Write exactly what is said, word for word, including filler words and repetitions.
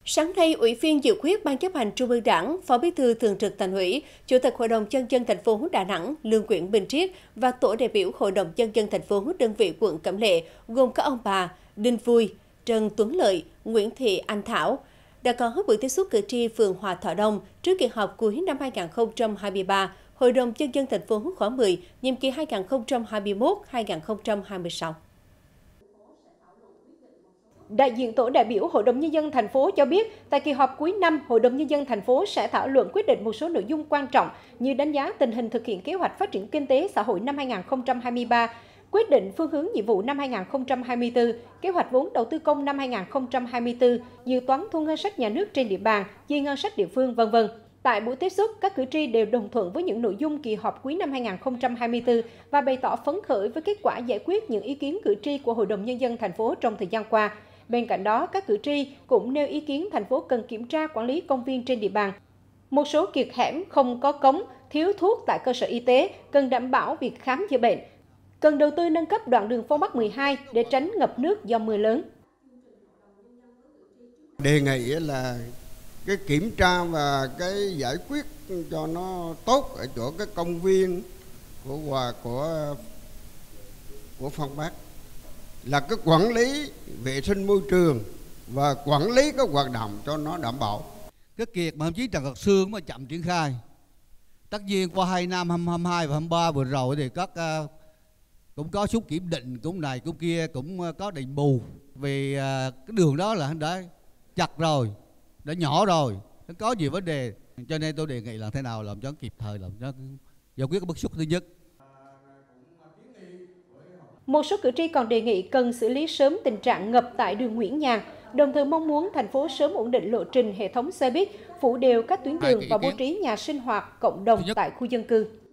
Sáng nay, Ủy viên dự khuyết Ban chấp hành Trung ương Đảng, Phó Bí thư Thường trực Thành ủy, Chủ tịch Hội đồng Nhân dân thành phố Đà Nẵng Lương Nguyễn Bình Triết và tổ đại biểu Hội đồng Nhân dân thành phố đơn vị quận Cẩm Lệ gồm các ông bà Đinh Vui, Trần Tuấn Lợi, Nguyễn Thị Anh Thảo đã có buổi tiếp xúc cử tri phường Hòa Thọ Đông trước kỳ họp cuối năm hai nghìn không trăm hai mươi ba, Hội đồng Nhân dân thành phố khóa mười, nhiệm kỳ hai nghìn không trăm hai mươi mốt đến hai nghìn không trăm hai mươi sáu. Đại diện tổ đại biểu Hội đồng Nhân dân thành phố cho biết, tại kỳ họp cuối năm, Hội đồng Nhân dân thành phố sẽ thảo luận quyết định một số nội dung quan trọng như đánh giá tình hình thực hiện kế hoạch phát triển kinh tế xã hội năm hai nghìn không trăm hai mươi ba, quyết định phương hướng nhiệm vụ năm hai nghìn không trăm hai mươi tư, kế hoạch vốn đầu tư công năm hai nghìn không trăm hai mươi tư, dự toán thu ngân sách nhà nước trên địa bàn, chi ngân sách địa phương, vân vân. Tại buổi tiếp xúc, các cử tri đều đồng thuận với những nội dung kỳ họp cuối năm hai nghìn không trăm hai mươi tư và bày tỏ phấn khởi với kết quả giải quyết những ý kiến cử tri của Hội đồng Nhân dân thành phố trong thời gian qua. Bên cạnh đó, các cử tri cũng nêu ý kiến thành phố cần kiểm tra quản lý công viên trên địa bàn. Một số kiệt hẻm không có cống, thiếu thuốc tại cơ sở y tế, cần đảm bảo việc khám chữa bệnh. Cần đầu tư nâng cấp đoạn đường Phong Bắc mười hai để tránh ngập nước do mưa lớn. Đề nghị là cái kiểm tra và cái giải quyết cho nó tốt ở chỗ cái công viên của Hòa của của Phong Bắc, là cái quản lý vệ sinh môi trường và quản lý các hoạt động cho nó đảm bảo. Cái kiệt mà đồng chí Trần Ngọc Sương mà chậm triển khai. Tất nhiên qua hai năm hai nghìn không trăm hai mươi hai và hai mươi ba vừa rồi thì các uh, cũng có chút kiểm định, cũng này cũng kia, cũng uh, có đền bù vì uh, cái đường đó là đã chặt rồi, đã nhỏ rồi, nó có nhiều vấn đề, cho nên tôi đề nghị là thế nào làm cho kịp thời, làm cho giải quyết cái bức xúc thứ nhất. Một số cử tri còn đề nghị cần xử lý sớm tình trạng ngập tại đường Nguyễn Nhàn, đồng thời mong muốn thành phố sớm ổn định lộ trình hệ thống xe buýt, phủ đều các tuyến đường và bố trí nhà sinh hoạt cộng đồng tại khu dân cư.